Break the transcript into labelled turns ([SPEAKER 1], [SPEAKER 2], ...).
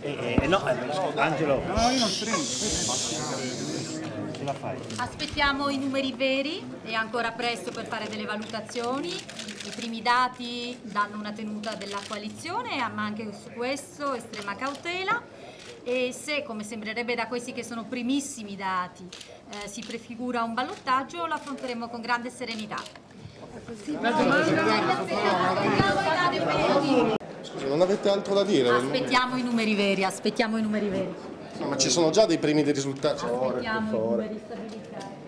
[SPEAKER 1] No, Angelo.
[SPEAKER 2] No, io non prendo.
[SPEAKER 1] Ce la fai?
[SPEAKER 3] Aspettiamo i numeri veri, è ancora presto per fare delle valutazioni. I primi dati danno una tenuta della coalizione, ma anche su questo estrema cautela. E se, come sembrerebbe da questi che sono primissimi dati, si prefigura un ballottaggio, lo affronteremo con grande serenità.
[SPEAKER 4] Scusi, non avete altro da dire?
[SPEAKER 3] Aspettiamo i numeri veri, aspettiamo i numeri veri.
[SPEAKER 4] No, ma ci sono già dei primi risultati.
[SPEAKER 3] Aspettiamo i numeri stabilizzati.